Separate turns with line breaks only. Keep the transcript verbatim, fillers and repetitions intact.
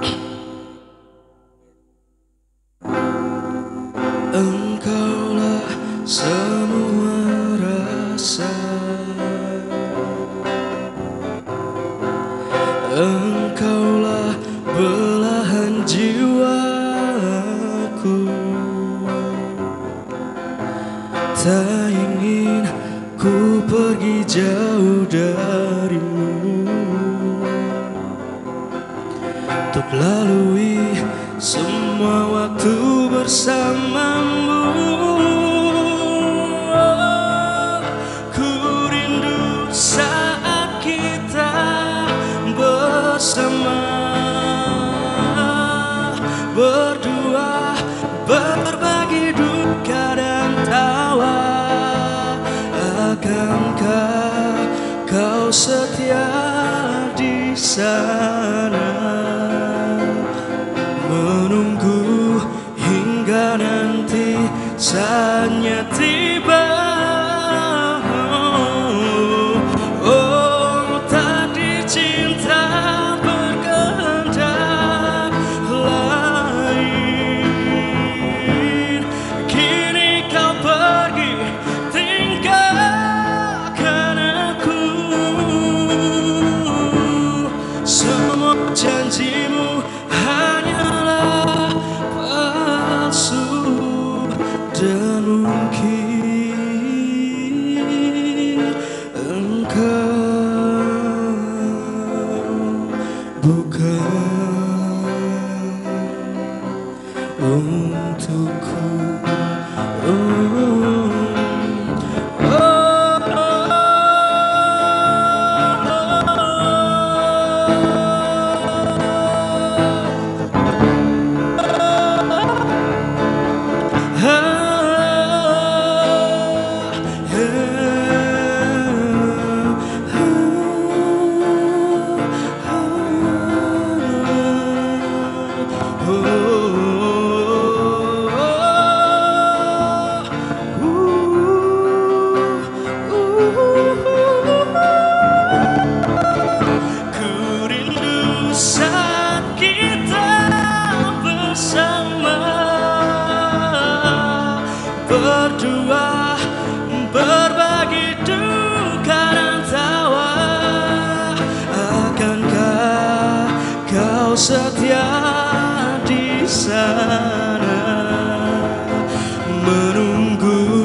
Engkaulah semua rasa, Engkaulah belahan jiwaku. Tak ingin ku pergi jauh darimu, untuk lalui semua waktu bersamamu. Oh, ku rindu saat kita bersama, berdua berbagi duka dan tawa. Akankah kau setia di sana, menunggu hingga nanti saatnya